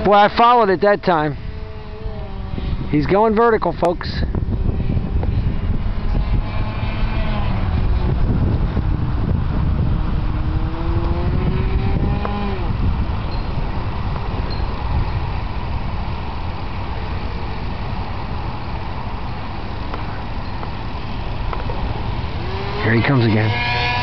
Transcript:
Well, I followed it that time. He's going vertical, folks. Here he comes again.